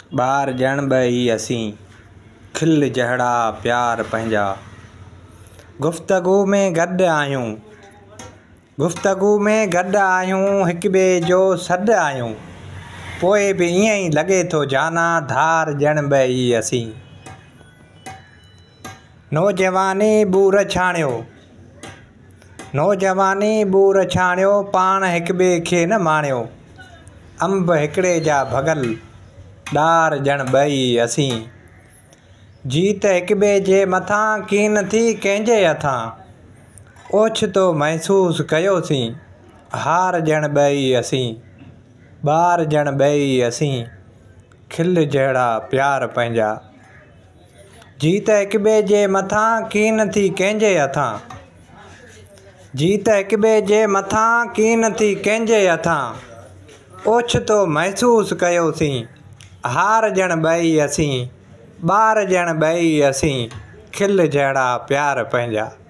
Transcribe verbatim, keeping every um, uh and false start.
बार जण बई असी खिल जहड़ा प्यार पंहिंजा। गुफ्तगू में गॾु आहियूं गुफ्तगू में गॾु आहियूं हिक ॿिए जो सॾु आहियूं। पोइ बि ईअं ई लॻे थो जाना धार जण बई असी। नौजवानी बूर छाणियो नौजवानी बूर छाणियो पाण हिक ॿिए खे न माणियो। अंब हिकिड़े जा भॻल ॾार जण बई असी। जीत हिक ॿिए जे मथां कीन थी कंहिंजे हथां। ओछतो महसूस कयोसीं हार जण बई असी। ॿार जण बई असी खिल जहिड़ा प्यार पंहिंजा। जीत हिक ॿिए जे मथां कीन थी कंहिंजे हथां। जीत हिक ॿिए जे मथां कीन थी कंहिंजे हथां। ओछतो महसूस कयोसीं हार जण बई असी। ॿार जण बई असी खिल जहिड़ा प्यार पंहिंजा।